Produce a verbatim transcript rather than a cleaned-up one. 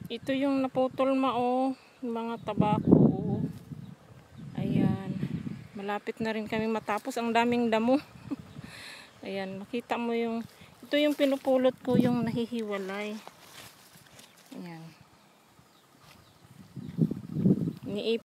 Ito yung naputol mao, yung mga tabako. Ayan. Malapit na rin kami matapos. Ang daming damo. Ayan, makita mo yung, ito yung pinupulot ko, yung nahihiwalay. Ayan. Ni